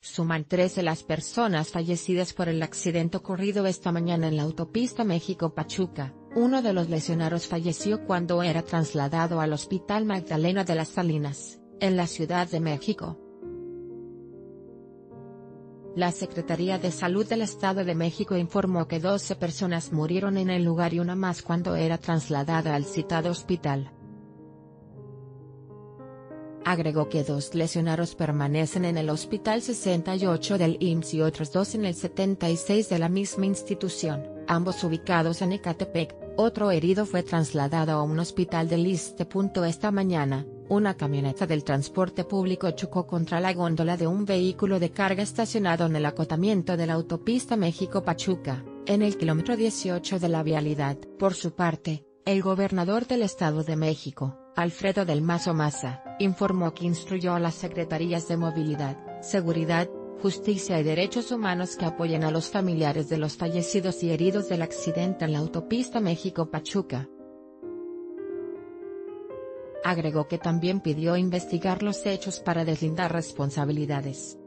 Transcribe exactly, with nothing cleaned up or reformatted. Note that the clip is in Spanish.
Suman trece las personas fallecidas por el accidente ocurrido esta mañana en la autopista México-Pachuca. Uno de los lesionados falleció cuando era trasladado al Hospital Magdalena de las Salinas, en la Ciudad de México. La Secretaría de Salud del Estado de México informó que doce personas murieron en el lugar y una más cuando era trasladada al citado hospital. Agregó que dos lesionados permanecen en el Hospital sesenta y ocho del I M S S y otros dos en el setenta y seis de la misma institución, ambos ubicados en Ecatepec. Otro herido fue trasladado a un hospital del ISSSTE. Esta mañana, una camioneta del transporte público chocó contra la góndola de un vehículo de carga estacionado en el acotamiento de la autopista México-Pachuca, en el kilómetro dieciocho de la vialidad. Por su parte, el gobernador del Estado de México, Alfredo del Mazo Maza, informó que instruyó a las secretarías de Movilidad, Seguridad, Justicia y Derechos Humanos que apoyen a los familiares de los fallecidos y heridos del accidente en la autopista México-Pachuca. Agregó que también pidió investigar los hechos para deslindar responsabilidades.